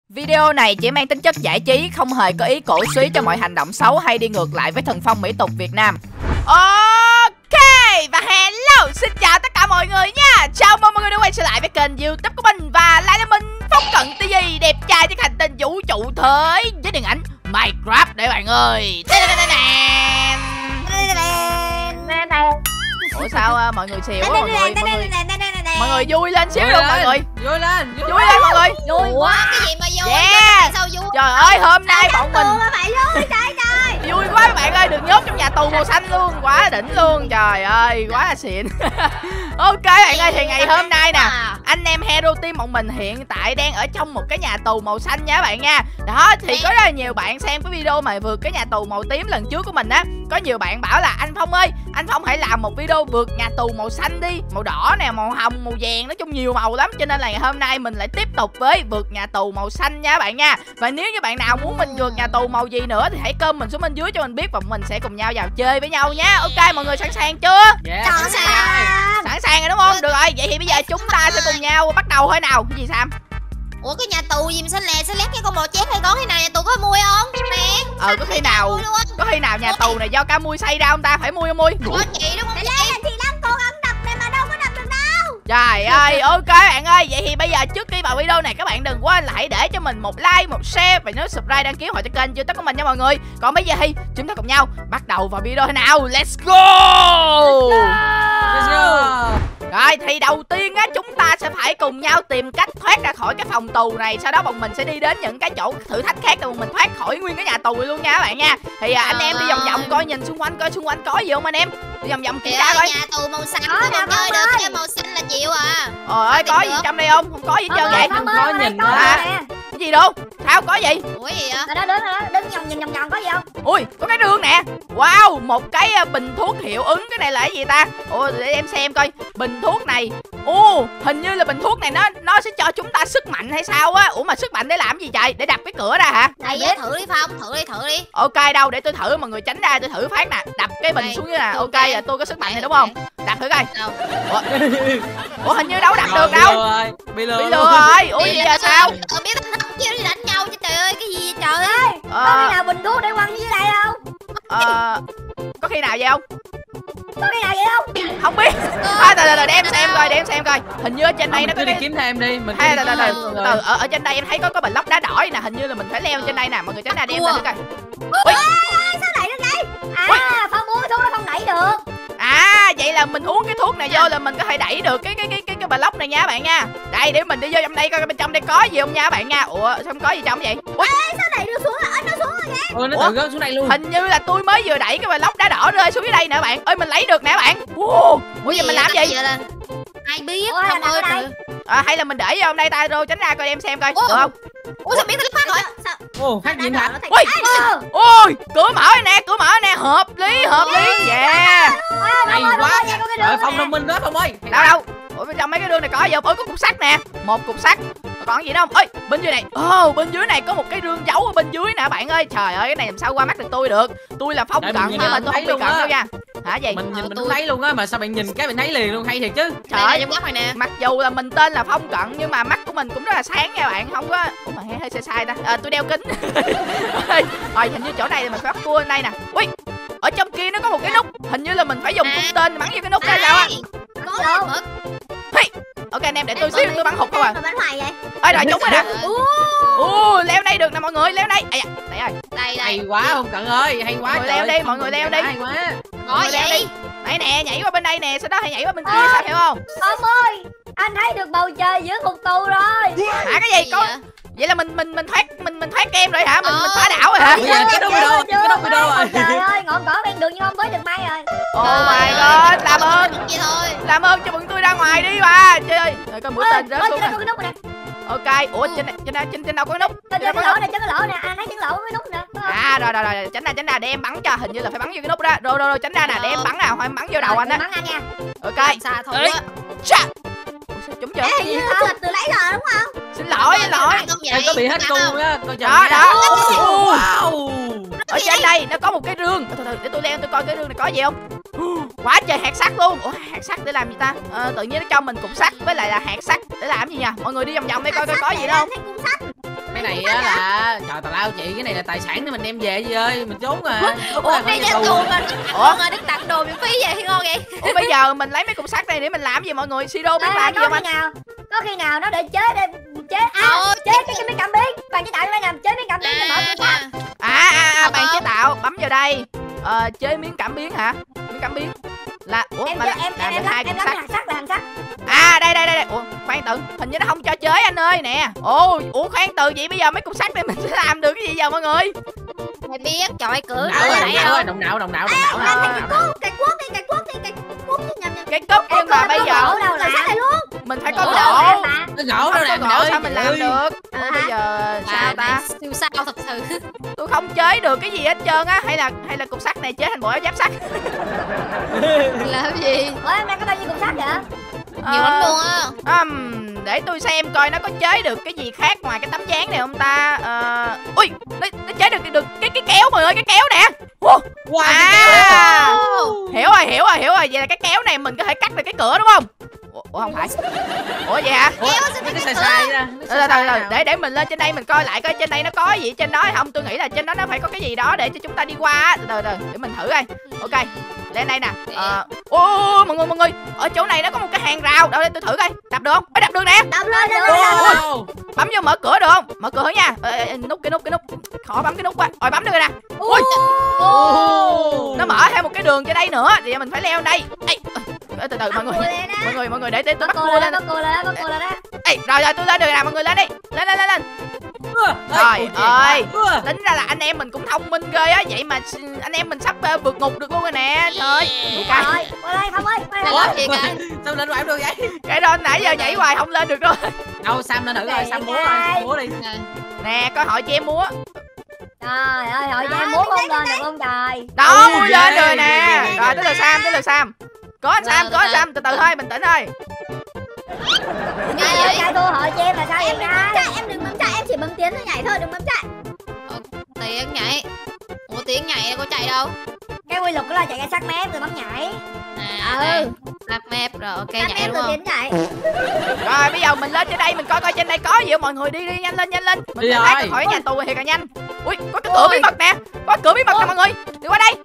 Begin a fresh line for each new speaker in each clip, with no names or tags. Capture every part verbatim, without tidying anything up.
Video này chỉ mang tính chất giải trí, không hề có ý cổ suý cho mọi hành động xấu hay đi ngược lại với thần phong mỹ tục Việt Nam. Ok, và hello, xin chào tất cả mọi người nha. Chào mừng mọi người đã quay trở lại với kênh YouTube của mình. Và lại là mình, Phong Cận ti vi, đẹp trai trên hành tinh vũ trụ thế với điện ảnh Minecraft đấy bạn ơi. Ủa sao mọi người xìu quá mọi người, mọi người mọi người vui lên xíu luôn mọi người.
Vui lên,
vui lên mọi người.
Vui quá, cái gì mà vui?
Yeah.
Sao vui?
Trời ơi, hôm nay bọn mình
vui trời trời.
Vui quá các bạn ơi, được nhốt trong nhà tù màu xanh luôn, quá đỉnh luôn. Trời ơi, quá là xịn. Ok bạn ơi, thì ngày hôm nay nè, anh em Hero Team bọn mình hiện tại đang ở trong một cái nhà tù màu xanh nha các bạn nha. Đó, thì có rất là nhiều bạn xem cái video mà vượt cái nhà tù màu tím lần trước của mình á. Có nhiều bạn bảo là anh Phong ơi, anh Phong hãy làm một video vượt nhà tù màu xanh đi. Màu đỏ nè, màu hồng, màu vàng, nói chung nhiều màu lắm. Cho nên là ngày hôm nay mình lại tiếp tục với vượt nhà tù màu xanh nha các bạn nha. Và nếu như bạn nào muốn mình vượt nhà tù màu gì nữa thì hãy comment xuống bên dưới cho mình biết, và mình sẽ cùng nhau vào chơi với nhau nhé. Ok, mọi người sẵn sàng chưa?
Yeah,
sẵn sàng.
Sẵn sàng rồi đúng không? Được rồi, vậy thì bây giờ chúng ta sẽ cùng nhau bắt đầu thôi nào. Cái gì Sam?
Ủa cái nhà tù gì mà xanh lè xanh lét cái con bò chét hay có khi nào nhà tù có mui không? Nè.
Ờ có khi nào có khi nào nhà tù này do cá mui xây ra không ta? Phải mui không mui?
Có chị đúng không? Chị thì lắm cố gắng đập này mà đâu có đập được đâu.
Trời ơi, ok bạn ơi. Vậy thì bây giờ trước khi vào video này các bạn đừng quên là hãy để cho mình một like, một share và nhớ subscribe, đăng ký họ cho kênh YouTube của mình nha mọi người. Còn bây giờ thì chúng ta cùng nhau bắt đầu vào video nào. Let's go.
Let's go.
Rồi thì đầu tiên á, chúng ta sẽ phải cùng nhau tìm cách thoát ra khỏi cái phòng tù này. Sau đó bọn mình sẽ đi đến những cái chỗ thử thách khác để bọn mình thoát khỏi nguyên cái nhà tù này luôn nha các bạn nha. Thì à, anh em đi vòng vòng coi, nhìn xung quanh coi xung quanh có gì không anh em. Đi vòng vòng kiểm tra coi.
Nhà tù màu xanh không chơi được, cái màu xanh là chịu à.
Trời ơi, có gì trong đây không? Không có gì hết trơn vậy.
Không có nhìn
à, cái gì đâu? Sao có gì?
Ủa gì vậy?
Đó, đứng đó, đứng vòng nhìn vòng vòng có gì không?
Ui, có cái đường nè. Wow, một cái bình thuốc hiệu ứng. Cái này là cái gì ta? Ủa, để em xem coi. Bình thuốc này. Ồ, hình như là bình thuốc này nó nó sẽ cho chúng ta sức mạnh hay sao á? Ủa mà sức mạnh để làm gì trời? Để đập cái cửa ra hả?
Đây thử đi Phong, thử đi, thử đi.
Ok đâu, để tôi thử, mọi người tránh ra, tôi thử phát nè. Đập cái bình đây, xuống như nè. Ok, là tôi có sức mạnh này đúng không? Đập thử coi. Ủa, Ủa hình như đâu đập được đâu. Bị lừa, bị lừa rồi. Ủa gì giờ sao?
Tôi biết nó kêu đi đánh nhau chứ trời ơi, cái gì vậy trời ơi?
Có khi nào bình thuốc để quăng dưới đây không?
Ờ, có khi nào vậy không?
Có khi nào vậy không?
Không biết. À, từ từ từ để em xem coi, để em xem coi. Hình như ở trên đây nó có
đi
cái
kiếm thêm đi, mình
hay từ từ từ từ ở ở trên đây em thấy có có bình lốc đá đỏ nè, hình như là mình phải leo trên đây nè, mọi người tránh ra đi em lên thử coi.
Ui, sao đẩy được vậy? À, Phong uống thuốc nó không đẩy được.
À, vậy là mình uống cái thuốc này vô là mình có thể đẩy được cái cái cái cái cái block này nha các bạn nha. Đây để mình đi vô trong đây coi bên trong đây có gì không nha các bạn nha. Ủa sao không có gì trong vậy? Ui,
ê, sao đẩy được xuống rồi? Nó xuống rồi kìa.
Ôi nó tự rớt xuống đây luôn.
Hình như là tôi mới vừa đẩy cái block đá đỏ rơi xuống dưới đây nè bạn. Ơi mình lấy được nè bạn. Ủa giờ mình làm gì?
Ai biết
Ủa,
không ơi.
À, hay là mình để vô trong đây ta rồi tránh ra coi em xem coi. Được không?
Ủa sao biết tôi phát rồi?
Ồ, phát gì hả?
Ui, ôi, cửa mở nè, cửa mở nè, hợp lý, hợp lý. Yeah.
Hay quá. Trời Phong thông minh đó Phong ơi.
Đâu đâu? Ủa bên trong mấy cái đường này có gì không? Ôi có cục sắt nè, một cục sắt. Còn gì nữa không? Ơi, bên dưới này. Ồ, oh, bên dưới này có một cái rương giấu ở bên dưới nè bạn ơi. Trời ơi, cái này làm sao qua mắt được tôi được. Tôi là Phong Cận nhưng mà tôi không bị cận đâu nha. Hả gì?
Mình nhìn mình tôi... thấy luôn á, mà sao bạn nhìn cái mình thấy liền luôn, hay thiệt chứ.
Trời ơi, trong góc này nè. Mặc dù là mình tên là Phong Cận nhưng mà mắt của mình cũng rất là sáng nha bạn, không có. Ủa mà hơi sai sai ta. À, tôi đeo kính. Rồi hình như chỗ này là mình phải bắt cua đây nè. Ui, ở trong kia nó có một cái nút, hình như là mình phải dùng cung tên bắn vô cái nút ra sao á.
Có đâu.
Ok anh em để tôi xíu tôi bắn hụt không à.
Bắn hoài vậy.
Ơi rồi trúng rồi nè. Ồ, leo đây được nè mọi người, leo đây. Đây rồi.
Đây đây.
Hay quá Phong Cận ơi, hay quá.
Mọi người leo đi, mọi người leo đi.
Hay quá.
Có gì?
Đây nè, nhảy qua bên đây nè, sau đó hãy nhảy qua bên kia sao hiểu không?
Ông ơi, anh thấy được bầu trời giữa ngục tù rồi.
Hả cái gì? Có vậy là mình mình mình thoát mình mình thoát game rồi hả? Mình mình phá đảo rồi hả?
Cái đâu đâu, cái đâu đâu rồi.
Trời ơi, ngọn cỏ ven đường nhưng không tới được may rồi.
Oh my god, làm ơn. Làm ơn cho bọn tôi ra ngoài đi mà. Trời ơi, rồi có mũi tên rớt xuống nè. Ok, ủa trên trên trên trên đâu có cái nút?
Trên cái lỗ nè, trên cái lỗ nè, anh thấy cái lỗ cái nút nè.
À rồi rồi rồi, tránh ra tránh ra để em bắn cho, hình như là phải bắn vô cái nút đó. Rồi rồi rồi tránh ra nè để em bắn nào, thôi em bắn vô đầu anh á.
Bắn anh nha.
Ok.
Xa thôi á.
Trúng chưa?
Ê, như tao từ lấy rồi đúng không?
Xin lỗi, xin lỗi.
Em có bị hết cung luôn á.
Đó đó.
Wow.
Ở trên đây nó có một cái rương. Từ từ để tôi leo tôi coi cái rương này có gì không. Quá trời hạt sắt luôn. Ủa hạt sắt để làm gì ta? Ờ, tự nhiên nó cho mình cục sắt với lại là hạt sắt để làm gì nha. Mọi người đi vòng vòng đây coi coi có gì đâu không.
cái này á là trời tào lao chị, cái này là tài sản để mình đem về gì ơi, mình trốn à.
Ủa cái nhà tù mà Ủa mà Đức tặng đồ miễn phí vậy thì ngon vậy.
Ủa bây giờ mình lấy mấy cục sắt này để mình làm gì mọi người? Siro biết làm gì không anh?
Nào có khi nào nó để chế để chế à chế cái cái miếng cảm biến bạn chế tạo nó làm chế miếng cảm biến để mở cửa ra.
À à à bạn chế tạo bấm vào đây. Ờ chế miếng cảm biến hả? Miếng cảm biến là ủa
em
mà
em
là,
em
là
em
được hai
em
cục
làm
sắt.
hạt sắt là hạt sắt.
À đây đây đây đây. Ủa khoan từ, hình như nó không cho chế anh ơi nè. Ồ ủa khoan từ, vậy bây giờ mấy cục sắt này mình sẽ làm được cái gì giờ mọi người?
Mày biết trời cửa
Não ơi,
này
động não ơi,
không?
động não, động não, động não.
Làm
động
cái
não.
cuốc cái cuốc đi cái cuốc đi cái cuốc đi nhầm nhầm.
Cái cốc nhưng mà bây giờ
đâu làm sắt này luôn.
mình phải có
Gỗ
gỗ.
Cái gỗ đâu
Không có
làm
gỗ sao mình làm được? Ủa,
À,
bây giờ sao
À,
ta?
này siêu sao thật sự.
Tôi không chế được cái gì hết trơn á, hay là hay là cục sắt này chế thành bộ áo giáp sắt?
Làm gì?
Ủa em đang có bao nhiêu cục sắt vậy?
Nhiều lắm luôn á.
Um, để tôi xem coi nó có chế được cái gì khác ngoài cái tấm dáng này không ta. Uh, ui nó, nó chế được được cái cái kéo mọi người, cái kéo nè. Wow.
Wow,
À, hiểu rồi hiểu rồi hiểu rồi, vậy là cái kéo này mình có thể cắt được cái cửa đúng không? Ủa, ủa không phải. Ủa vậy hả?
Ủa, nó cái sai sai ra.
Rồi, rồi, rồi, để để mình lên trên đây mình coi lại coi trên đây nó có gì trên đó hay không. Tôi nghĩ là trên đó nó phải có cái gì đó để cho chúng ta đi qua á. Từ từ để mình thử coi. Ok, lên đây nè. Ờ, ô mọi người mọi người, ở chỗ này nó có một cái hàng rào. Đâu đây tôi thử coi, đập được không? Ê, đập được nè.
Đập lên đập
Wow.
Bấm vô mở cửa được không? Mở cửa nha. Ê, ê, nút cái nút cái nút. Khó bấm cái nút quá. Rồi bấm được rồi nè. Ui, nó mở thêm một cái đường trên đây nữa. Thì mình phải leo đây. Ê, ê, từ từ mọi người. Mọi người mọi người để để tôi bắt cua lên.
Bắt cua lên bắt cua lên đó.
Ê, rồi rồi tôi lên được nè, mọi người lên đi. Lên lên lên lên.
Trời
ơi, tính ra là anh em mình cũng thông minh ghê á, vậy mà anh em mình sắp uh, vượt ngục được luôn rồi nè. Trời ơi,
Rồi, qua đây không ơi, qua đây.
Ủa chị cả.
Sao lên hoài được vậy?
cái đó nãy giờ nhảy hoài không lên được rồi.
Đâu Sam lên thử rồi, Sam múa rồi, Sam múa đi.
Nè, coi hỏi cho em múa.
Trời ơi, hỏi cho em muốn không lên được không trời.
Đó,
Ừ,
múa lên
ghê,
rồi nè.
ghê, ghê,
Rồi tới lượt Sam, tới lượt Sam. Có anh Sam, có anh Sam, từ từ thôi, bình tĩnh thôi.
Cái gì vậy?
Trai thua hỏi cho em là sao vậy trai?
Em đừng bấm chạy, em chỉ bấm tiến thôi nhảy thôi, đừng bấm chạy.
Tiếng nhảy. Ủa tiếng nhảy có chạy đâu?
Cái quy luật của là chạy cái sát mép rồi bấm nhảy.
À,
Ừ.
Lap map rồi, ok
Em
nhảy
em
đúng
từ
không?
tiến nhảy.
Rồi bây giờ mình lên trên đây mình coi coi trên đây có gì không mọi người, đi đi nhanh lên nhanh lên. Mình
Đi
phải thoát
rồi.
ra khỏi nhà tù thì càng nhanh. Ui, có cái cửa bí mật nè. Có cửa bí mật nè mọi người. Đi qua đây.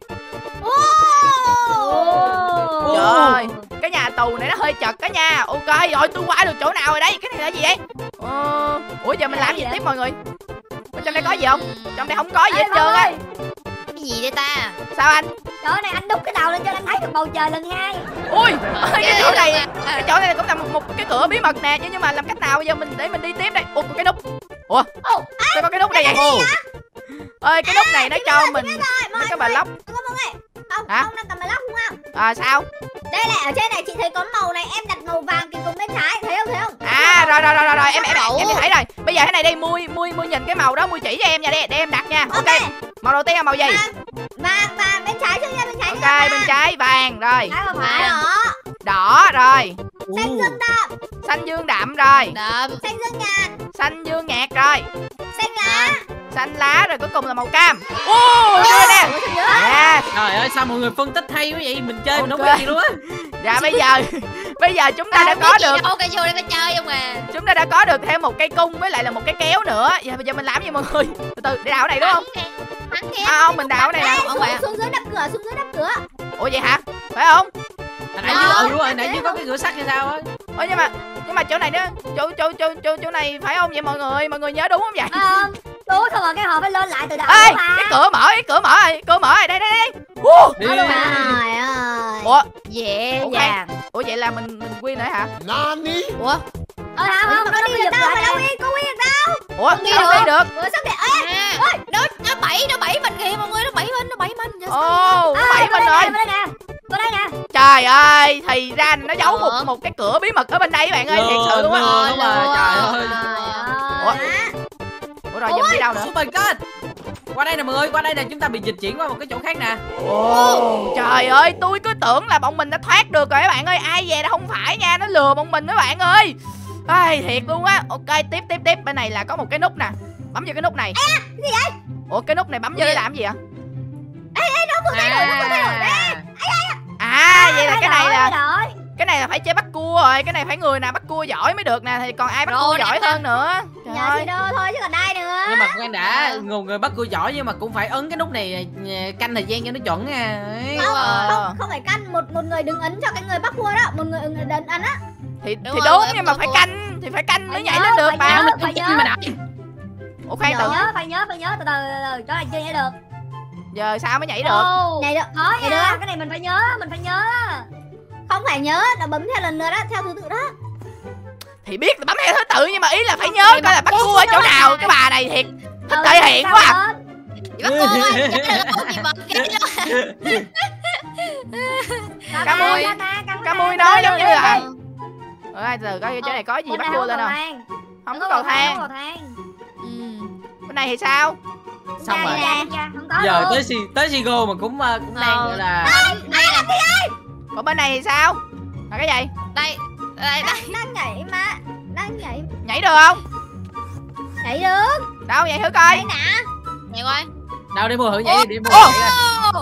Trời ơi, cái nhà tù này nó hơi chật đó nha. Ok rồi, tôi qua được chỗ nào rồi đấy. Cái này là gì vậy? Ờ, ủa giờ mình làm gì tiếp mọi người? Ở trong đây có gì không? Trong đây không có gì hết trơn á.
Cái gì đây ta?
Sao anh?
Chỗ này anh đút cái đầu lên cho anh thấy được bầu trời lần hai.
Ui, cái chỗ này cái chỗ này cũng là một, một cái cửa bí mật nè, nhưng mà làm cách nào bây giờ mình để mình đi tiếp đây? Ủa có cái nút. Ủa? Sao có cái nút này vậy? Ơi cái nút này nó cho mình mấy cái bà lóc.
Ông,
Hả?
ông đang cầm bài lóc đúng không?
À sao?
Đây này, ở trên này chị thấy có màu này, em đặt màu vàng cái cùng bên trái, thấy không, thấy không?
À rồi rồi rồi rồi, rồi. em em em em thấy rồi. Bây giờ cái này đây mui mui mui nhìn cái màu đó, mui chỉ cho em nha, để để em đặt nha. Ok. Màu đầu tiên là màu gì?
Vàng, vàng, bên trái trước nha, bên trái trước.
Ok, bên trái vàng rồi.
Trái mà phải.
Đó,
Đỏ rồi.
xanh dương đậm,
Xanh dương đậm rồi.
Đậm.
xanh dương nhạt,
Xanh dương nhạt rồi.
xanh lá.
Xanh lá rồi, cuối cùng là màu cam. Ô, đưa nè. Dạ.
Trời ơi sao mọi người phân tích hay quá vậy, mình chơi mình không
Ok.
biết gì luôn á.
Dạ bây giờ bây giờ chúng ta đã có được
Ok vô đây phải chơi không à?
chúng ta đã có được thêm một cây cung với lại là một cái kéo nữa. Giờ bây giờ mình làm gì mọi người? Từ từ để đảo này đúng không?
Thắng kìa.
À, không, mình đảo này nè.
Ê,
Không
xuống,
phải à?
xuống dưới đập cửa, xuống dưới đập cửa.
Ủa vậy hả? Phải không?
Hồi nãy chứ, ừ đúng rồi, nãy chứ có cái cửa sắt hay sao á.
Ủa nhưng mà nhưng mà chỗ này nó chỗ chỗ chỗ chỗ chỗ này phải không vậy mọi người? Mọi người nhớ đúng không vậy?
Ờ, đúng xong rồi cái hộp phải lên lại từ đầu
Ê,
mà.
cái cửa mở, cái cửa mở rồi, cửa mở rồi, đây đây đây. Wow.
Đi.
Trời ơi.
Ủa,
Dễ
Ủa,
dàng.
ủa vậy là mình mình win rồi hả?
Ủa?
Ờ không không, nó
Nó
đi
đi
giật
được đâu mà
lại
đâu
nè.
đi, có quy được đâu.
Ủa,
đi
sao
được.
đi được?
Ủa sao để, ê,
À, nó nó bẫy nó bẫy mình kìa mọi người, nó bẫy mình, nó bẫy mình. Giờ sao?
Ồ,
À,
bảy
qua
mình
đây
rồi.
nè, qua đây nè. Qua đây nè.
Trời ơi, thì ra nó giấu một
Ủa?
một cái cửa bí mật ở bên đây các bạn ơi, thiệt sự luôn á.
Lừa, đúng rồi, trời ơi.
Ủa?
hả?
Ủa rồi giờ mình đi đâu nữa?
Oh my god. Qua đây nè mọi người, qua đây nè, chúng ta bị dịch chuyển qua một cái chỗ khác nè.
Ồ, trời ơi, tôi cứ tưởng là bọn mình đã thoát được rồi các bạn ơi, ai về đâu không phải nha, nó lừa bọn mình các bạn ơi. Ai thiệt luôn á. Ok, tiếp tiếp tiếp, bên này là có một cái nút nè. Bấm vô cái nút này.
Cái gì vậy?
Ủa cái nút này bấm vô để làm gì ạ?
Ê, ê, nó vừa thay đổi, nó vừa thay đổi. Ê,
À, vậy là cái này là
Rồi.
Cái này là phải chơi bắt cua rồi, cái này phải người nào bắt cua giỏi mới được nè, thì còn ai bắt
Rồi,
cua giỏi
nè.
hơn nữa. Trời
Nhờ
ơi.
chị đô thôi chứ còn ai nữa.
Nhưng mà khoan đã, người người bắt cua giỏi nhưng mà cũng phải ấn cái nút này canh thời gian cho nó chuẩn nha. Đấy.
Không,
Ờ.
không, không phải căn một một người đừng ấn cho cái người bắt cua đó, một người ấn ấn ấn á.
Thì
Đúng
thì
rồi,
đúng
em
nhưng mà
tự
phải
cua.
canh, thì phải canh mới
Phải
nhảy
nhớ,
lên được
phải
mà.
nhớ.
Mình canh mà đợi.
Ủa khoan
Phải
từ
nhớ, phải nhớ, phải nhớ, từ từ, từ từ, cho này chưa nhảy được.
giờ sao mới nhảy được?
Ồ,
Nhảy được.
khó
Nhảy
nha,
được.
cái này mình phải nhớ, mình phải nhớ.
Không phải nhớ, nó bấm theo lần lượt đó, theo thứ tự đó.
Thì biết là bấm theo thứ tự nhưng mà ý là phải nhớ coi là bắt cua ở chỗ nào. Cái bà này thiệt thích thể hiện
sao
quá à.
hết?
Chị bắt cô ơi, chết rồi cô chị bật cái đó.
Cá mui.
Cá ta, cá
Cá
ta,
mui nói giống như
đây,
là
đây.
Ơi từ coi chỗ này có gì
Bên
bắt
này
cua
không
lên
cầu
không?
thang.
Không
Không
có cầu thang.
cầu thang.
Ừ.
Bên này thì sao?
Xong rồi.
Nè,
Dạ, dạ, không có
Giờ
luôn.
tới si tới Sigo mà cũng uh, cũng đang
Ờ.
gọi là
Đây nè,
Còn bên này thì sao? Là cái gì?
đây, đây, đây.
đang, đang nhảy mà. Đang nhảy.
Nhảy được không?
Nhảy được.
Đâu nhảy thử coi.
Nhảy nè.
Nhảy qua.
đâu để mua thử nhảy đi, để mua
Ô.
nhảy coi.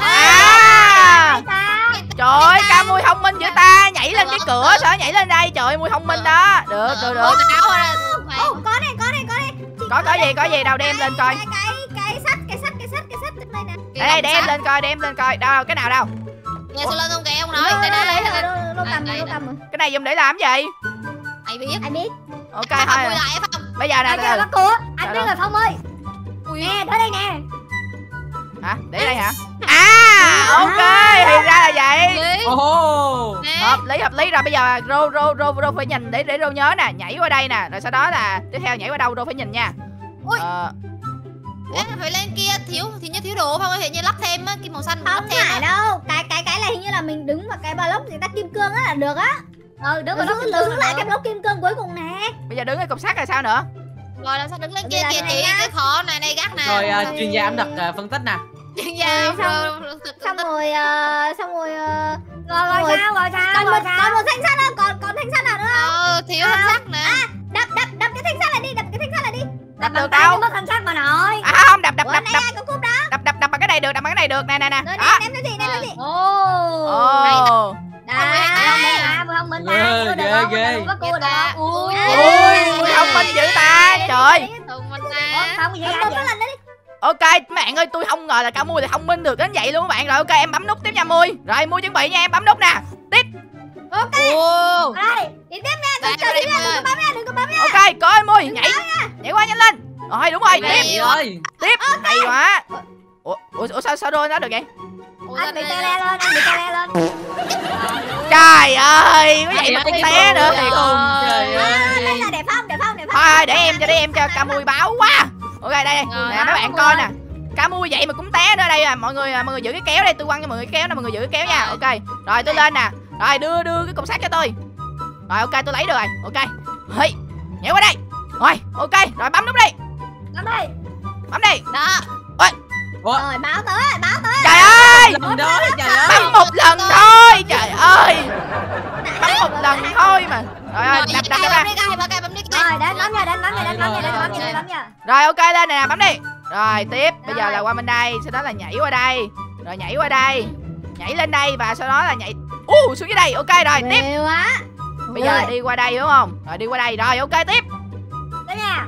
À!
Ta.
Trời ơi, ca mui thông minh dữ ta, nhảy lên cái cửa sao nhảy lên đây, trời ơi mui thông minh đó. Được, được, được.
Áo ra.
Ô, có này, có này, có này. Chị
Có có gì, có gì đâu đem lên coi.
Cái cái cái sắt, cái sắt, cái sắt, cái sắt trên đây nè.
Đây đem lên coi, đem lên coi. Đâu, cái nào đâu?
Nghe sao lên không kìa ông
Đâu,
nói. Đây
đâu,
đây
đâu,
đây.
đâu, đâu, đâu cầm rồi,
Đây,
đâu
đây.
cầm rồi.
Cái này dùng để làm gì?
Ai biết.
Ai biết.
Ok
Không
thôi.
quay lại không?
Bây giờ nè,
Ai
từ
kêu
từ.
bắt cua? Anh
Sao
biết
đâu?
rồi Phong ơi.
Ui.
Nè, tới đây nè.
Hả? Để đây hả? À, ok, thì ra là vậy.
Lý.
Ồ.
Nè.
Hợp lý hợp lý rồi, bây giờ rô rô rô rô phải nhìn để để rô nhớ nè, nhảy qua đây nè, rồi sau đó là tiếp theo nhảy qua đâu rô phải nhìn nha.
Ui.
Ờ,
Ê, phải lên kia thiếu thì như thiếu đồ không? Hình như lắp thêm á, kim màu xanh lắp
Không
thêm
phải
á.
đâu. Cái cái cái này hình như là mình đứng vào cái block người ta kim cương á là được á.
Ừ, đứng
Đứng,
vào đó
đứng, đứng lại cái block kim cương cuối cùng nè.
bây giờ đứng ở cục sắt rồi sao nữa?
Rồi làm sao đứng lên
Bây
kia
giờ
kìa
này
chị,
nhá.
cái khó này đây gắt nè.
Rồi
à,
uh, chuyên gia ẩm thực uh, phân tích nè.
chuyên gia
Rồi, xong-
rồi- rồi-
Xong rồi ờ, xong rồi ờ,
Rồi, rồi
Rồi.
sao, rồi sao,
còn
rồi
một
sao?
còn một thanh sắt nữa, còn còn thanh sắt nào nữa không?
Ờ, thiếu thanh sắt nè.
Đập đập đập cái thanh sắt này đi, đập cái thanh sắt này đi.
Đập
Đập
được
bằng tay
đâu?
mới mất thanh sắt mà nội.
À không, đập đập
Ủa,
đập
nãy
đập
ai có cúp đó.
đập đập đập bằng cái này được, đập bằng cái này được. Nè nè nè.
Rồi
Đó.
ném cái gì, ném cái gì.
Ồ.
Ồ.
Đấy, không minh mà, vừa không minh mà.
Ghê,
Chưa được
ghê,
không?
ghê.
Bắt cua được không? Ui.
Ui, mui thông minh dữ ta. Trời ơi.
Thông minh
Ủa,
nè.
không cái gì
Bấm
ra
bấm
vậy?
cái lần đó đi.
Ok, các bạn ơi, tôi không ngờ là ca mui lại thông minh được đến vậy luôn các bạn. Rồi ok, em bấm nút tiếp nha mui. Rồi mui chuẩn bị nha, em bấm nút nè. Tiếp.
Ok.
Ồ.
Đây, đi tiếp nha,
Đây,
đừng chờ
đây,
đi nha,
đây.
đừng có bấm nha, đừng có bấm nha.
Ok, coi mui, nhảy. Nhảy qua nhanh lên. Rồi đúng rồi,
Đây.
tiếp.
Chị ơi.
Tiếp. Hay quá. Ủa, ủa, ủa sao sao đôi nó được vậy?
Ủa,
Anh bị
đây,
tê
đây,
le lên, anh bị tê le lên.
Trời ơi, có vậy mà cũng
Cái
té nữa
con
thiệt.
không, trời
À, đây
ơi.
là đẹp không, đẹp không, đẹp không.
Thôi để em cho để em cho ca mui báo quá. Ok đây đây.
Rồi,
Nè mấy bạn coi nè. Ca mui vậy mà cũng té nữa đây à. Mọi người mọi người giữ cái kéo đây, tôi quăng cho mọi người cái kéo nè, mọi người giữ cái kéo nha.
Rồi.
Ok. Rồi tôi lên nè. Rồi đưa đưa cái cục sắt cho tôi. Rồi ok tôi lấy được rồi. Ok. Hey, nhảy qua đây. Rồi, ok. Rồi bấm nút đi.
Làm đi.
Bấm đi.
đó.
Ủa,
Rồi báo tới, báo tới.
Trời ơi.
lần đó trời ơi.
Bấm một lần thôi. Trời ơi. Bấm một lần thôi mà. Rồi ơi,
Rồi,
đập
cái
đập
bấm
đập.
đi cái, bấm cái, bấm đi cái.
Rồi, đánh bấm nha, đánh bấm nha, đánh bấm nha, đánh bấm nha, đánh bấm nha.
Rồi ok lên nè, bấm đi. Rồi tiếp, bây giờ là qua bên đây, sau đó là nhảy qua đây. Rồi nhảy qua đây. Nhảy lên đây và sau đó là nhảy u xuống dưới đây. Ok rồi, tiếp.
Ghê quá.
Bây giờ là đi qua đây đúng không? Rồi đi qua đây. Rồi ok tiếp.
Tới nha.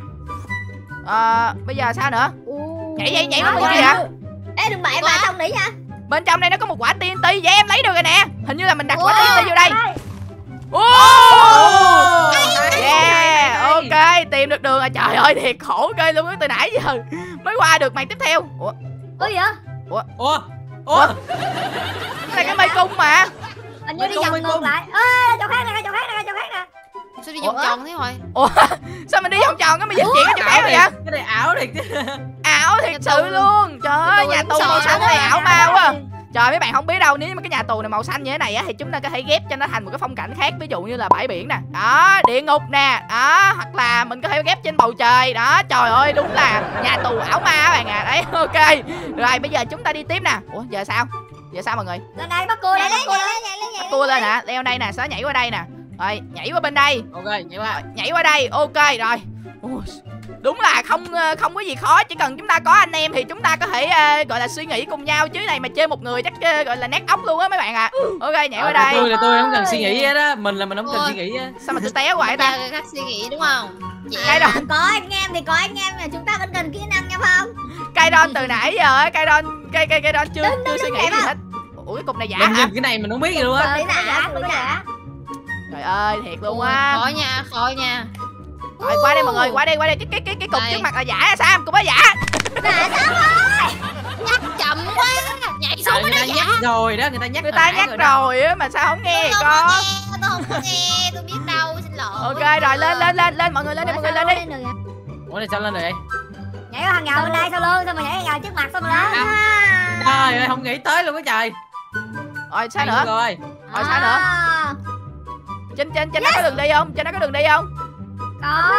Ờ, bây giờ sao nữa?
U.
Nhảy nhảy nhảy
Đó,
qua
rồi.
kia hả?
Ê đừng bậy vào trong đấy nha.
Bên trong đây nó có một quả tê en tê, vậy em lấy được rồi nè. Hình như là mình đặt quả tê en tê vô đây.
Đây.
Ô! Yeah, ok, tìm được đường rồi. Trời ơi thiệt khổ ghê luôn á, từ nãy giờ mới qua được mày tiếp theo. Ủa,
Ủa gì vậy?
Ủa. Ủa.
cái này cái mây cung mà.
Anh như
Mấy
đi
cung,
vòng
mấy
ngược
cung.
lại. Ê, chỗ khác nè, chỗ khác nè, chỗ khác nè.
Sao đi vòng tròn thế rồi?
Ủa, sao mình đi vòng tròn cái mình dịch chuyển cái chỗ khác vậy?
Cái này ảo thiệt chứ.
Ảo thiệt sự luôn. Trời ơi,
tù
nhà
đúng
tù màu
sợ
xanh
đó.
này ảo ma quá. Trời mấy bạn không biết đâu, nếu mà cái nhà tù này màu xanh như thế này á thì chúng ta có thể ghép cho nó thành một cái phong cảnh khác, ví dụ như là bãi biển nè, đó, địa ngục nè, đó, hoặc là mình có thể ghép trên bầu trời đó. Trời ơi đúng là nhà tù ảo ma các bạn à. Đấy ok. Rồi bây giờ chúng ta đi tiếp nè. Ủa giờ sao? Giờ sao mọi người?
Lên đây bắt cua
Nhảy
nè,
lên,
bắt cua
nhảy
nè.
lên, nhảy lên, nhảy lên.
Cua lên hả? Leo đây nè, sau đó nhảy qua đây nè. Rồi nhảy qua bên đây.
Ok, vậy qua.
Nhảy qua đây. Ok rồi. Ui, Đúng là không không có gì khó, chỉ cần chúng ta có anh em thì chúng ta có thể uh, gọi là suy nghĩ cùng nhau, chứ này mà chơi một người chắc uh, gọi là nát óc luôn á mấy bạn ạ. À. Ok, nhảy qua đây.
Tôi là tôi không cần suy nghĩ hết á, mình là mình không cần suy nghĩ á.
Sao mà tôi té hoài ta?
Người khác suy nghĩ đúng không?
Cây Đòn
có anh em thì có anh em mà chúng ta vẫn cần kỹ năng nha không?
Cây Đòn từ nãy giờ á, Cây Đòn cây cây cây Đòn chưa
đúng,
chưa
đúng,
suy
đúng
nghĩ gì
mà.
hết. Ủa cái cục này giả
Mình
hả?
nhìn cái này mình không biết gì luôn á.
Đấy giả, đấy giả.
Trời ơi, thiệt luôn á.
Khó nha, khó nha.
Rồi qua đây mọi người, qua đây, qua đây. Cái cái cái cái cục
Đây.
trước mặt là giả hay sao? Cục đó giả.
Giả sao rồi?
Nhắc chậm quá. Nhảy xuống
Trời,
mới
người
nói
ta
giả.
nhắc rồi đó, người ta nhắc
Người ta
hồi
nhắc
nãy đó.
rồi á mà sao không nghe
Tôi
thì
không có
con.
nghe, tôi không có nghe, tôi biết đâu, xin lỗi.
Ok rồi, lên lên lên lên mọi người lên đi, mọi người lên đi.
Ủa này sao lên rồi vậy?
Nhảy qua hàng rào bên đây sau lưng, xong rồi nhảy hàng rào trước mặt xong rồi đó.
Trời ơi, không nghĩ tới luôn á trời.
Rồi sao
Hay
nữa?
Rồi.
Rồi sao nữa?
À.
Trên trên trên nó có đường đi không? Trên nó có đường đi không?
Có.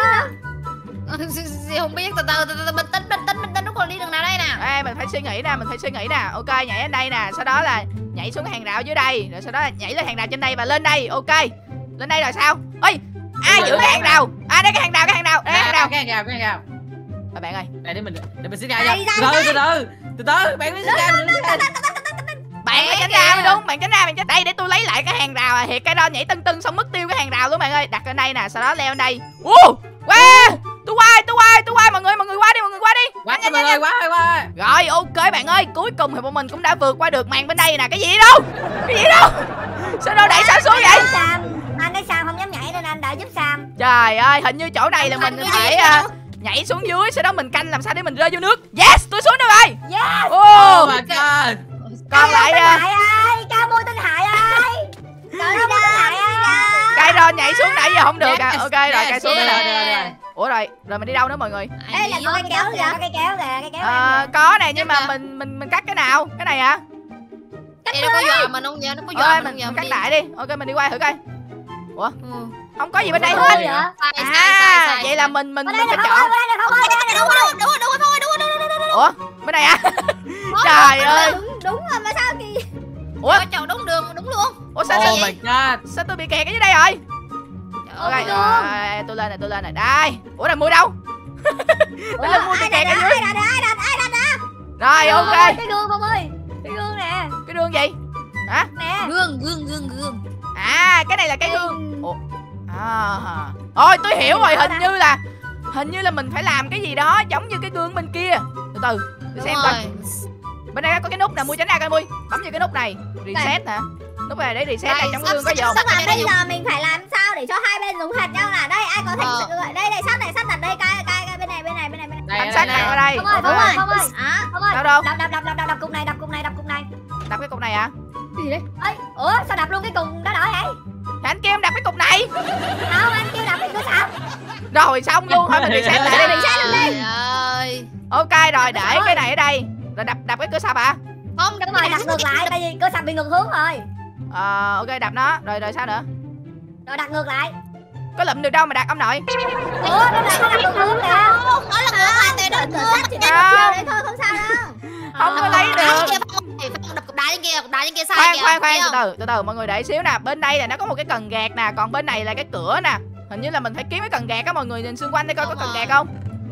Không biết, từ từ, từ từ, bình tĩnh, bình tĩnh, bình tĩnh, nó còn đi đường nào đây nè.
Ê, mình phải suy nghĩ nè, mình phải suy nghĩ nè. Ok, nhảy lên đây nè, sau đó là nhảy xuống cái hàng rào dưới đây, rồi sau đó là nhảy lên hàng rào trên đây và lên đây. Ok. Lên đây rồi sao? Ơi, à giữ cái hàng rào. À đây cái hàng rào, cái hàng rào, đây cái hàng rào.
Cái hàng rào, cái hàng rào.
Rồi bạn ơi,
Để để mình để mình xin ra cho. Từ từ từ từ. Từ từ, bạn mới xin ra mình xin ra.
bạn phải tránh ra mới đúng, bạn tránh ra, bạn tránh đây để tôi lấy lại cái hàng rào. À thiệt cái đó nhảy tưng tưng xong mất tiêu cái hàng rào luôn bạn ơi. Đặt lên đây nè, sau đó leo lên đây. Wow, wow, tôi qua, tôi qua, tôi qua mọi người, mọi người qua đi, mọi người qua đi.
Quá mọi người, quá quá.
Rồi ok bạn ơi, cuối cùng thì bọn mình cũng đã vượt qua được màn bên đây nè. Cái gì đâu? Cái gì đâu? Sao đâu đẩy sao xuống vậy?
Sam, anh thấy Sam không dám nhảy nên anh đợi giúp Sam.
Trời ơi, hình như chỗ này là mình phải uh, nhảy xuống dưới, sau đó mình canh làm sao để mình rơi vô nước. Yes, tôi xuống được rồi.
Yes.
Oh,
Oh my god.
còn lại
Tinh
uh,
Hại ơi, cao mua Tinh Hại ơi. Cao mua Tinh Hại ơi.
cây rồi nhảy xuống nãy giờ không được à.
Yes,
Ok rồi,
yes,
cây xuống
yes.
rồi.
Rồi, rồi, rồi.
Ủa rồi, rồi mình đi đâu nữa mọi người?
Ê, là có cái kéo kìa.
Có cây kéo kìa, cây kéo.
Ờ, có này nhưng mà mình mình mình cắt cái nào? Cái này hả?
Ê, nó có dọa mình không vậy? Nó có dọa
Ơi
mình
mình,
không vậy?
mình cắt
đi.
đại đi. Ok mình đi qua thử coi. Ủa,
Ừ.
không có gì bên đây
Ủa,
hết.
vậy hả?
Sai, sai, sai,
À,
sai.
vậy là mình mình
Ở
mình
đây
phải
là không ơi,
chọn.
ở đây là không ơi, ở đây là
Đúng
không ơi.
rồi, đúng rồi, đúng rồi, thôi, đúng rồi, đúng rồi, đúng rồi.
Ủa, bên này hả? Trời ơi.
Đúng, đúng rồi mà sao kỳ.
Ủa,
Cho chọn đúng đường, đúng luôn.
ủa sao sao
Oh my god.
sao tôi bị kẹt ở dưới đây rồi? Ok,
Trời ơi,
rồi, tôi lên này, tôi lên này. Đây. Ủa là mua đâu?
Ủa,
Đây là mua bị
ai
kẹt
đặt
ở
đó,
dưới.
ai đặt đó, ai đặt, ai đặt đó.
Rồi
Ơi,
ok.
cái gương không ơi. Cái gương nè.
Cái đường gì? Hả?
Nè.
Gương, gương, gương, gương.
À, cái này là cái gương. Ủa. À. Ôi, tôi hiểu rồi, hình như là hình như là mình phải làm cái gì đó giống như cái gương bên kia. Từ từ, để
Đúng
xem coi.
rồi.
Bên đây có cái nút nè, Mui tránh ra coi Mui. Bấm vào cái nút này, reset hả? Nút này để reset
Đây,
này trong
sắp-
gương có
sắp-
gì không?
sắp-
Nhưng mà
đây,
bây
đây,
giờ mình phải làm sao để cho hai bên giống hệt nhau là đây ai có thành
Ờ.
sự gọi đây đây sắt này sắt đặt đây cai cai cai bên này bên này bên này bên này.
Đây,
Thanh
đây,
sắt
đây.
này qua đây.
Không ơi,
Ok.
không ơi, không ơi.
Đó.
Không ơi.
Đâu đâu?
Đập đập đập đập đập đập cục này, đập cục này, đập cục này.
Đập cái cục này hả?
Gì đấy?
Ê, ủa sao đập luôn cái cục đó đổi vậy?
Thì anh kêu em đập cái cục này.
Không, anh kêu đập cái cửa sập.
Rồi xong luôn, thôi mình reset lại đi.
Trời ơi.
Ok rồi, để cái này ở đây. Rồi đập đập cái cửa sập hả?
Không, đập
Đúng rồi,
cái
đập
này
ngược lại, tại vì cửa sập bị ngược hướng rồi.
Ờ, ok đập nó. Rồi rồi sao nữa?
Rồi đặt ngược lại.
Có lụm được đâu mà đặt ông nội.
Ủa, nó đặt nó đặt ngược hướng kìa.
Không, nó là ngược lại tại
Cửa
nó
cửa
ngược.
sắt chỉ đặt một chiều đấy thôi không sao đâu.
Không có lấy
Đá
được.
trên kia không? Thì Phong đập cục đá trên kia, cục đá trên kia sai
Khoan
kìa.
khoan khoan,
thấy
từ
không?
từ từ từ mọi người để xíu nè. Bên đây là nó có một cái cần gạt nè, còn bên này là cái cửa nè. Hình như là mình phải kiếm cái cần gạt á, mọi người nhìn xung quanh đây coi có
Đúng
cần
rồi.
gạt không.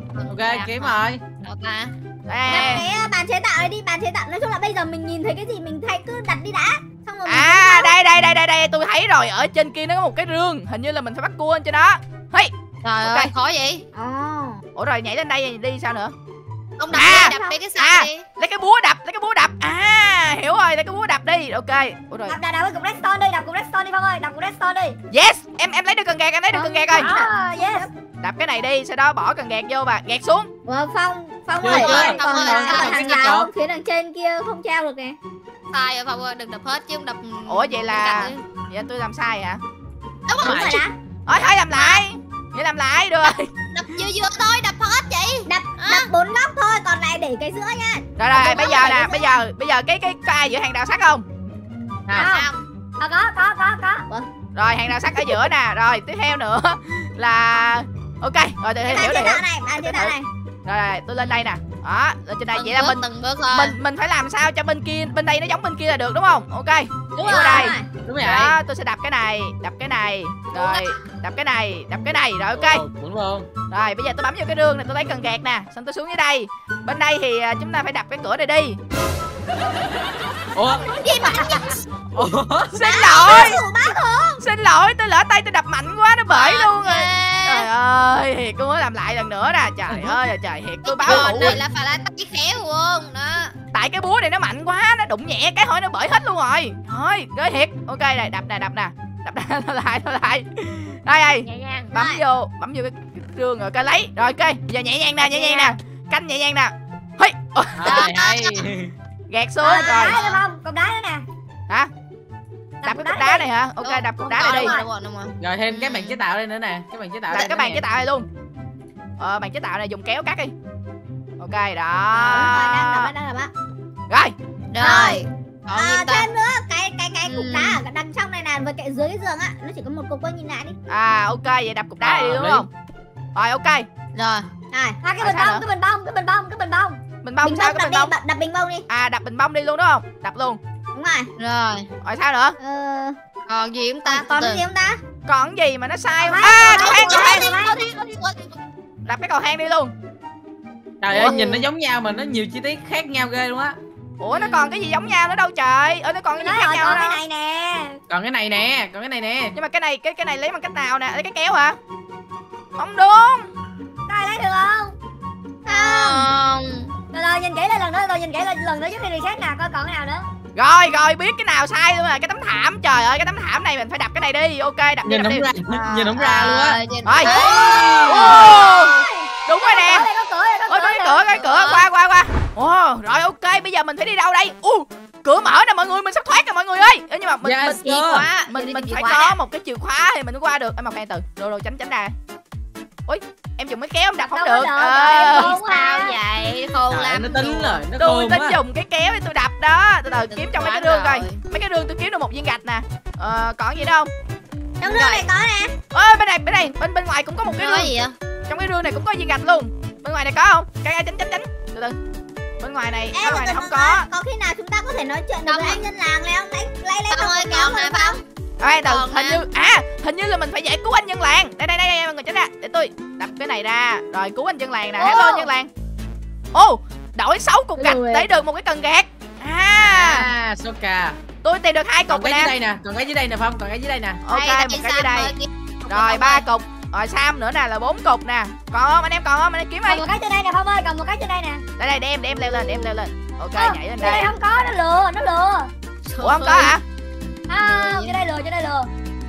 Ok, kiếm rồi.
Đâu ta?
Đây.
Đặt cái bàn chế tạo này đi, bàn chế tạo nói chung là bây giờ mình nhìn thấy cái gì mình thay cứ đặt đi đã. Xong rồi mình
À đây đây đây đây đây tôi thấy rồi, ở trên kia nó có một cái rương, hình như là mình phải bắt cua lên trên đó. Hey.
Trời
Ok.
ơi, khó vậy?
Ồ.
Ủa rồi nhảy lên đây đi sao nữa?
Ông đập
À,
đi, đập đi cái
à.
sai đi.
Lấy cái búa đập, lấy cái búa đập. À hiểu rồi, lấy cái búa đập đi. Ok. Ủa rồi.
Đập đập đập cái cục redstone đi, đập cục redstone đi Phong ơi, đập cục redstone đi.
Yes, em em lấy được cần gạt, em lấy được cần gạt rồi.
À, yes.
Đập cái này đi, sau đó bỏ cần gạt vô và gạt xuống.
Ủa, Phong Phong
Chưa,
ơi,
chưa.
còn còn
Phong ơi,
còn
Phong
hàng
ơi,
rào
Phong.
phía đằng trên kia không treo được nè.
Sai rồi Phong ơi, đừng đập hết chứ không đập.
Ủa vậy là
bên cạnh đi.
vậy tôi làm sai hả?
Đúng
Đúng
rồi,
rồi đó.
Ôi thôi làm lại. Vậy làm lại được rồi.
đập vừa vừa thôi, đập hết chị.
Đập
À.
đập bốn góc thôi, còn lại để cái giữa nha.
Rồi rồi, bây giờ nè,
rồi,
bây giờ bây giờ cái cái có ai giữa hàng rào sắt không?
À,
Sao?
À, có có có có.
Rồi hàng rào sắt ở giữa nè. Rồi tiếp theo nữa là ok, rồi tôi
Cái
hiểu
bàn
rồi
chế
hiểu.
tạo này, bàn chế tạo này.
Rồi, rồi tôi lên đây nè. Đó, lên trên đây
Từng
vậy là
bước,
mình
từng bước thôi.
mình mình phải làm sao cho bên kia bên đây nó giống bên kia là được đúng không? Ok.
Đúng
Nhảy
rồi.
qua đây.
đúng rồi.
Đúng rồi.
Đó, tôi sẽ đập cái này, đập cái này, rồi đập cái này, đập cái này, rồi ok.
Đúng luôn.
Rồi bây giờ tôi bấm vô cái rương này, tôi lấy cần gạt nè, xong tôi xuống dưới đây. Bên đây thì chúng ta phải đập cái cửa này đi.
Ủa?
Gì mà
Ủa?
Xin lỗi. Xin lỗi, tôi lỡ tay tôi đập mạnh quá nó bể luôn rồi. Trời ơi, thiệt tôi mới làm lại lần nữa nè. Trời ơi trời, thiệt tôi báo thủ.
Này là phải là tay khéo luôn đó.
Tại cái búa này nó mạnh quá, nó đụng nhẹ cái hỏi nó bể hết luôn rồi. Thôi, ghê thiệt. Ok này, đập nè, đập nè. Đập nè, thôi lại, thôi lại. Đây đây. Bấm vô, bấm vô cái rương rồi coi lấy. Rồi ok, giờ nhẹ nhàng nè, nhẹ nhàng nè. Canh nhẹ nhàng nè. Hây.
Hay hay.
Gạt xuống
Ờ,
rồi.
cục đá đúng không? Cục đá nữa nè.
Hả? Đập cái cục đá này hả? Ok, đập cục đá này đi.
Rồi thêm cái bàn chế tạo đây nữa nè, cái bàn chế tạo.
Đặt cái bàn chế tạo này luôn. Ờ, bàn chế tạo này dùng kéo cắt đi. Ok đó.
Đang đập á, đang đập á.
Rồi.
Rồi.
À, thêm nữa, cái cái cái cục đá ở đằng trong này nè, với cái dưới giường á, nó chỉ có một cục thôi, nhìn lại đi.
À ok, vậy đập cục đá này đi đúng không? Rồi ok.
Rồi.
Rồi.
À, cái bình bông, cái bình bông, cái bình bông, cái bình bông.
Bình bông sao cái bình bông?
Đập, đập bình bông đi.
À đập bình bông đi luôn đúng không? Đập luôn.
Đúng rồi.
Rồi.
Rồi sao nữa?
Ờ,
Còn gì không ta?
còn cái gì không ta?
Còn gì mà nó sai không? À cầu thang, cầu thang.
Rồi.
Đập cái cầu thang đi luôn.
Trời ơi, nhìn nó giống nhau mà nó nhiều chi tiết khác nhau ghê luôn á.
Ủa nó còn cái gì giống nhau nữa đâu trời? Ơ nó còn cái gì
Nói
khác
rồi,
nhau
còn cái
đâu?
này nè.
Còn cái này nè, còn cái này nè.
Nhưng mà cái này cái cái này lấy bằng cách nào nè? Lấy cái kéo hả? Không đúng.
Đây lấy được không?
Không.
Rồi rồi nhìn kỹ lên lần nữa, rồi nhìn kỹ lên lần nữa trước khi reset nè, coi còn cái nào nữa.
Rồi rồi biết cái nào sai luôn à, cái tấm thảm. Trời ơi cái tấm thảm này mình phải đập cái này đi. Ok đập đi,
Nhìn
đập
không
đi.
ra, nhìn không ra luôn á.
Rồi. Đúng rồi nè.
Đây có cửa, đây có
Ôi
cửa.
có cái cửa, cái cửa qua qua qua. Ồ, rồi ok, bây giờ mình phải đi đâu đây? U, cửa mở nè mọi người, mình sắp thoát rồi mọi người ơi. Ê, nhưng mà mình
Yes,
mình
sir.
khóa, mình mình phải có một cái chìa khóa thì mình mới qua được. Em một khoan từ. Rồi rồi tránh tránh ra. Ui, em dùng cái kéo em đập không
Đâu
được.
có được,
Ờ.
em
Sao
không à.
vậy? Khôn
Trời ơi,
lắm.
nó tính rồi, nó
Tôi
khôn
tính
quá.
dùng cái kéo để tôi đập đó. Từ từ kiếm trong mấy cái rương coi.
rồi.
Mấy cái rương tôi kiếm được một viên gạch nè. Ờ, còn gì đâu không?
Trong rương này có nè.
Ơ bên này bên này bên bên ngoài cũng có một cái
Cái
rương.
gì vậy?
Trong cái rương này cũng có viên gạch luôn. Bên ngoài này có không? Cái cái tránh tránh tránh. Từ từ. Bên ngoài này, bên
Em
ngoài này
từ
không
từ
có.
coi, có khi nào chúng ta có thể nói chuyện được
Không
với
ạ.
anh dân làng này không? Lấy lấy lấy
Phong ơi,
cục
còn
kéo
nè
rồi
Phong.
Ê, từ
Còn
hình
nè.
như à hình như là mình phải giải cứu anh dân làng. Đây đây đây, đây mọi người tránh ra để tôi đập cái này ra rồi cứu anh dân làng nè.
Ô.
Hello anh dân làng. Ô đổi sáu cục gạch
Hello em.
để được một cái cần gạt. À
À, Soka.
tôi tìm được hai
Còn
cục
cái dưới
nè.
đây nè, còn cái dưới đây nè Phong, còn cái dưới đây nè.
Ok
Đây,
một
tại
cái
sao
dưới đây.
mà kia-
Rồi ba cục. Rồi Sam nữa nè là bốn cục nè. Còn không anh em còn không anh em kiếm
Còn
đi.
một cái trên đây nè Phong ơi, còn một cái trên đây nè.
Đây đây để em để em leo lên để em leo lên. Ok
Ờ,
nhảy lên
trên đây
đây.
không có, nó lừa, nó lừa.
Ủa không có hả?
Không, trên đây lừa, trên đây lừa.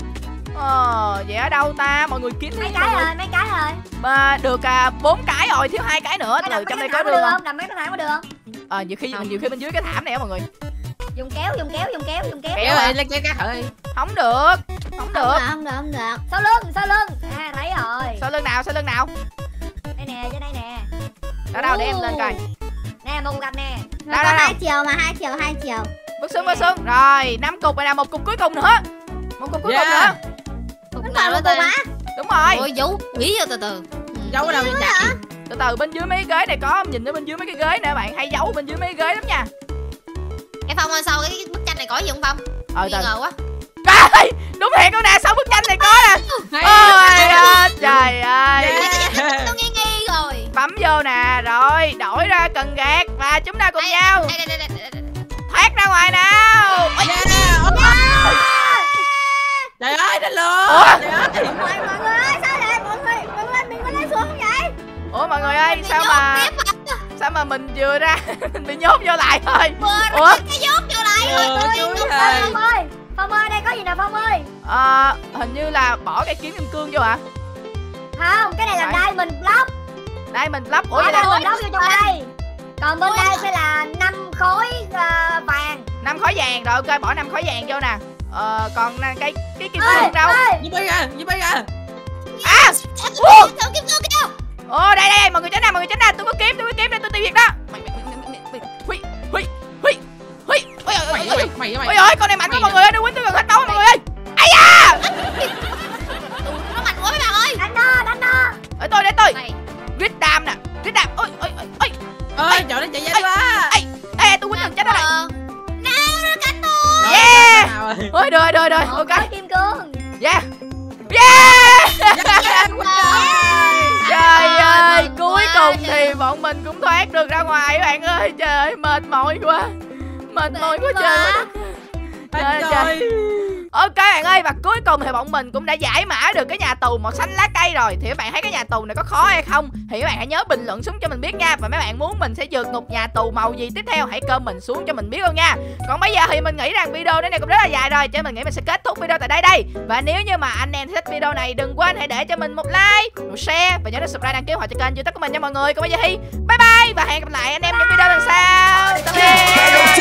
Ờ vậy ở đâu ta? Mọi người kiếm đi.
Mấy
mọi
cái
người.
rồi, mấy cái rồi.
Mà được à, bốn cái rồi thiếu hai cái nữa.
Mấy
Từ
đập
trong
mấy
đây
cái
có
thảm có
rương
được
không?
không? Đập mấy cái thảm có được không?
Ờ nhiều khi mình nhiều khi bên dưới cái thảm này á mọi người.
Dùng kéo, dùng kéo, dùng kéo, dùng kéo.
Kéo ơi, lấy cái cát ơi.
Không được. Không
Không
được.
được, không được, không được.
Sau lưng, sau lưng. À thấy rồi.
Sau lưng nào? Sau lưng nào?
Đây nè, trên đây nè.
Đó đâu để em lên coi.
Nè, một cục gạch nè.
Nó
Đâu,
có
đâu,
hai
đâu?
chiều mà, hai chiều, hai chiều.
Bước xuống bước xuống. Rồi, năm cục rồi nè, một cục cuối cùng nữa. Một cục cuối cùng
Yeah.
nữa.
Cục
Nó
nào
còn
đó
một cục
ta?
á?
Đúng rồi.
Ôi giấu nghĩ vô từ từ.
Giấu ở đâu vậy chạy?
Từ từ bên dưới mấy cái ghế này có, nhìn ở bên dưới mấy cái ghế nè bạn, hay giấu bên dưới mấy cái ghế lắm nha.
Cái Phong ơi, sau cái bức tranh này có gì không Phong?
Ờ
Nghi
từ.
ngờ quá.
Trời, đúng thiệt luôn nè, sau bức tranh này có nè. Ôi ơi, trời ơi.
Yeah.
Tôi nghi nghi rồi.
Bấm vô nè, rồi đổi ra cần gạt và chúng ta cùng
Đây,
nhau
đây, đây, đây, đây, đây, đây.
thoát ra ngoài nào. Ôi,
Yeah. Trời ơi, nó lừa.
Ủa?
Trời ơi.
Mọi mọi người ơi, sao vậy? Mọi người, mọi người mình có lên xuống không vậy?
Ủa mọi người ơi,
Bị
sao
nhốt
mà
tiếp à?
sao mà mình vừa ra mình bị nhốt vô lại thôi.
Vừa
Ủa?
ra cái nhốt vô lại rồi
Ờ,
tôi
chú
nhốt
ơi.
lại.
Phong ơi, Phong ơi, đây có gì nè Phong ơi.
Ờ, hình như là bỏ cây kiếm kim cương vô hả?
Không, cái này là
Phải.
diamond block.
Đây mình lắp. Ủa
Ủa
vậy
đây
là
mình block vô trong đây. Còn bên
Ôi,
đây sẽ là năm khối ờ, vàng.
năm khối vàng rồi, ok bỏ năm khối vàng vô nè. Ờ còn nè, cái cái kim
Ê,
cương đâu?
ê,
Giúp bay ra, giúp bay ra.
À,
Ủa? Sao kiếm cương kìa?
ồ đây đây đây, mọi người tránh ra, mọi người tránh ra, tôi có kiếm, tôi có kiếm đây, tôi tiêu diệt đó. Mày mày mày mày hui hui hui hui. Ôi ôi
Mày
ôi
với
ôi.
mày, mày với
Ôi
mày.
ôi, con này mạnh quá mọi người ơi, nó quýnh tôi gần hết máu rồi mọi người ơi. Ai da.
Nó mạnh quá mấy bạn ơi.
đánh nó, đánh nó.
Để tôi để tôi.
Này,
Grit đam nè, grit đam. Ôi ôi ôi ôi.
Ơi, trời nó chạy nhanh quá.
Ê, ê tôi quýnh gần chết đó này.
ờ, nào nó cánh tôi.
Yeah.
Nào rồi.
Ôi được rồi, được rồi, ok.
Có kim cương.
Yeah. Yeah.
Yeah,
Trời ơi, cuối cùng thì bọn mình cũng thoát được ra ngoài các bạn ơi. Trời ơi, mệt mỏi quá. Mệt mỏi quá trời ơi. Trời ơi. Ok bạn ơi, và cuối cùng thì bọn mình cũng đã giải mã được cái nhà tù màu xanh lá cây rồi. Thì các bạn thấy cái nhà tù này có khó hay không thì các bạn hãy nhớ bình luận xuống cho mình biết nha. Và mấy bạn muốn mình sẽ vượt ngục nhà tù màu gì tiếp theo hãy comment xuống cho mình biết luôn nha. Còn bây giờ thì mình nghĩ rằng video này cũng rất là dài rồi, cho mình nghĩ mình sẽ kết thúc video tại đây đây. Và nếu như mà anh em thích video này đừng quên hãy để cho mình một like, một share và nhớ đến subscribe đăng ký họ cho kênh YouTube của mình nha mọi người. Còn bây giờ thì bye bye và hẹn gặp lại anh em những video lần sau. Tạm biệt.